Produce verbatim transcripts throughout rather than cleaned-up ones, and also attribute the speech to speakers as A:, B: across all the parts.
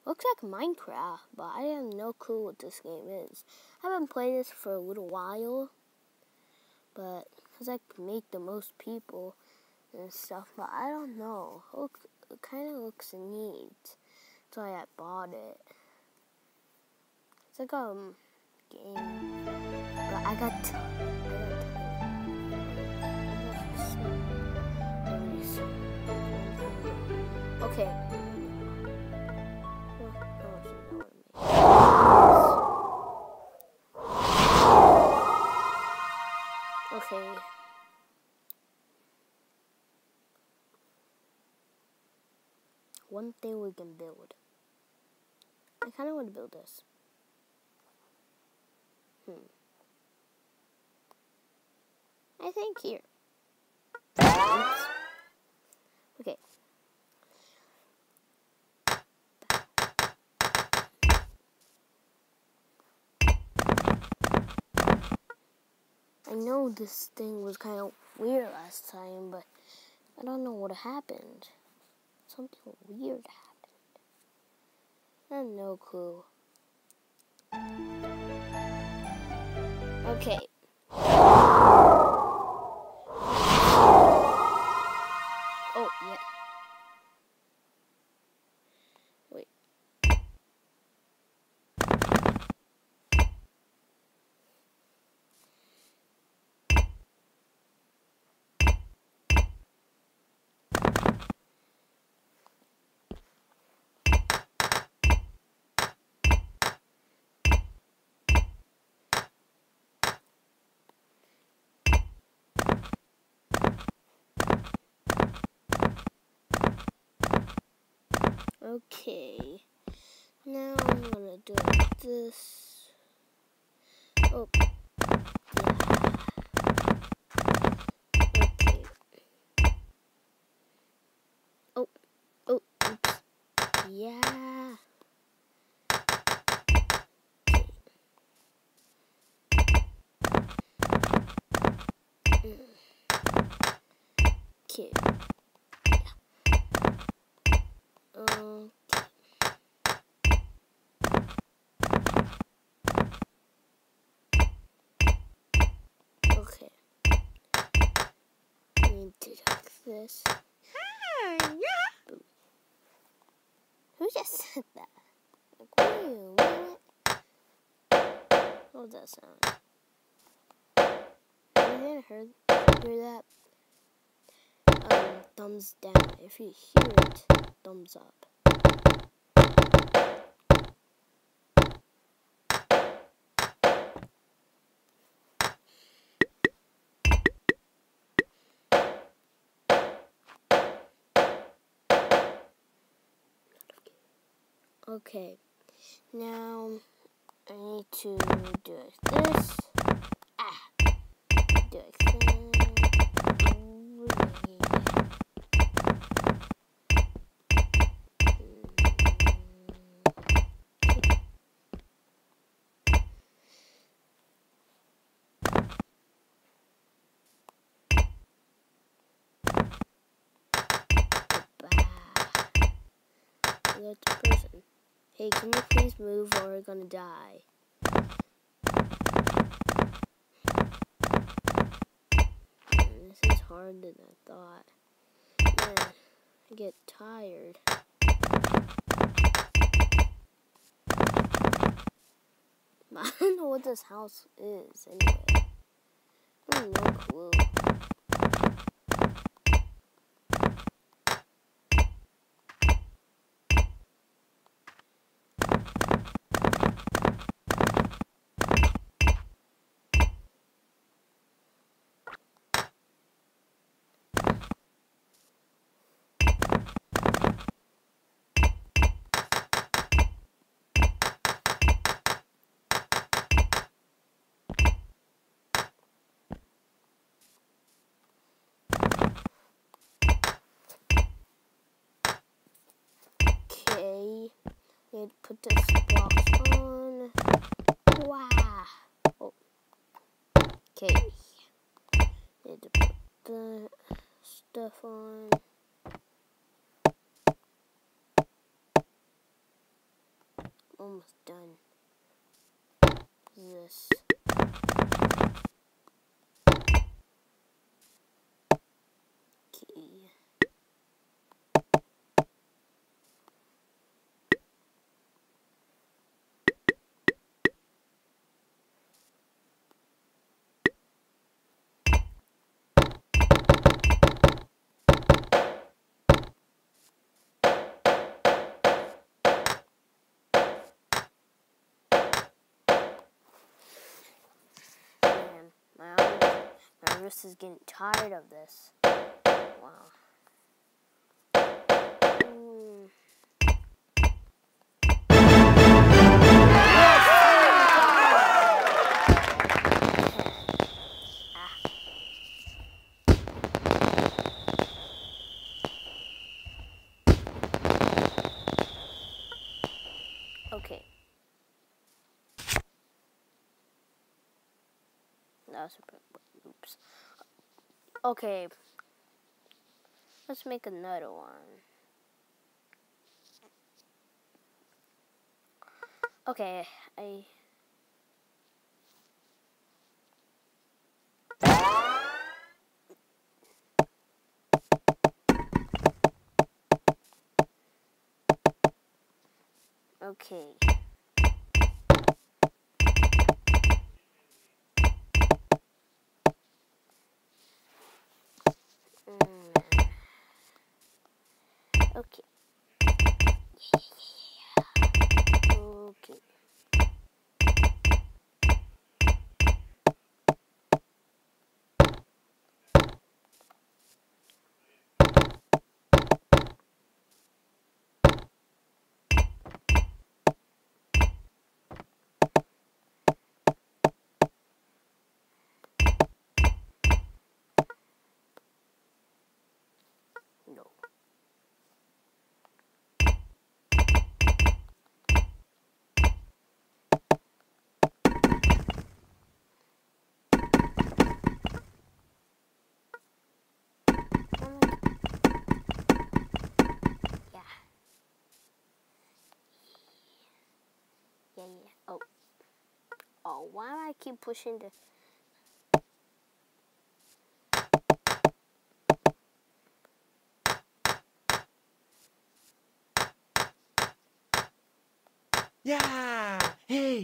A: Looks like Minecraft, but I have no clue what this game is. I haven't played this for a little while, but because I can make the most people and stuff, but I don't know. It, looks, it kind of looks neat. That's why I bought it. It's like a um, game, but I got. T I got okay. Okay. One thing we can build. I kind of want to build this. Hmm. I think here. Oops. Okay. I know this thing was kind of weird last time, but I don't know what happened. Something weird happened. I have no clue. Okay. Oh, yeah. Wait. Okay, now I'm gonna do this. Oh, yeah. Okay. Oh, oh, oops. Yeah. Okay. Okay. Um. Okay. I need to check this. Boom. Who just said that? Like, what are you? What was that sound? You heard hear that? Um, thumbs down. If you hear it, thumbs up. Okay, now I need to do it this. Ah, do it this. That's a person. Hey, can you please move or we're gonna die? Man, this is harder than I thought. Man, I get tired. I don't know what this house is anyway. I have no clue. Okay, need to put this blocks on. Wow. Oh. Okay. Need to put the stuff on. almost done. This. Okay. My, arm, my wrist is getting tired of this. Wow. Mm. Ah. Okay. That was a bit, oops. Okay. Let's make another one. Okay, I... Okay. Mm. Okay. Okay. No. Yeah. Yeah, yeah. Oh. Oh, why do I keep pushing the...
B: Yeah! Hey!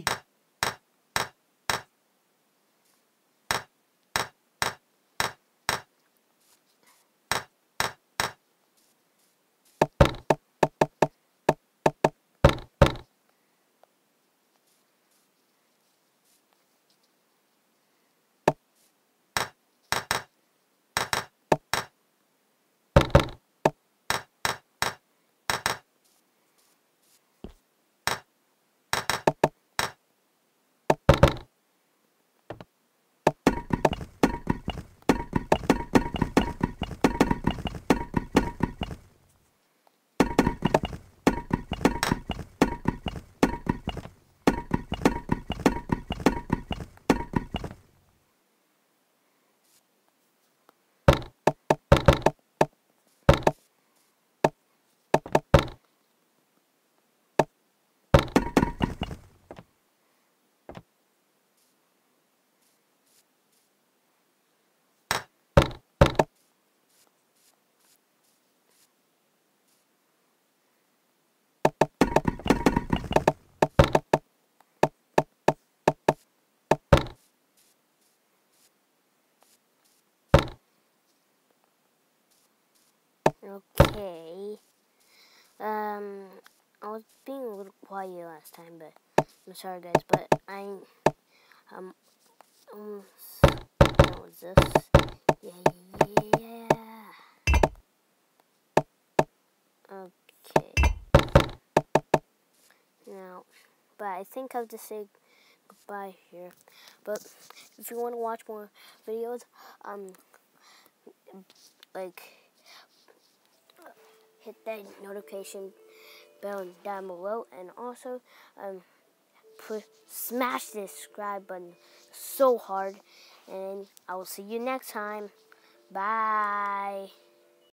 A: Okay. Um, I was being a little quiet last time, but I'm sorry, guys. But I, um, almost done with this. Yeah, yeah. Okay. Now, but I think I'll just say goodbye here. But if you want to watch more videos, um, like, hit that notification bell down below, and also um put smash the subscribe button so hard, and I will see you next time. Bye.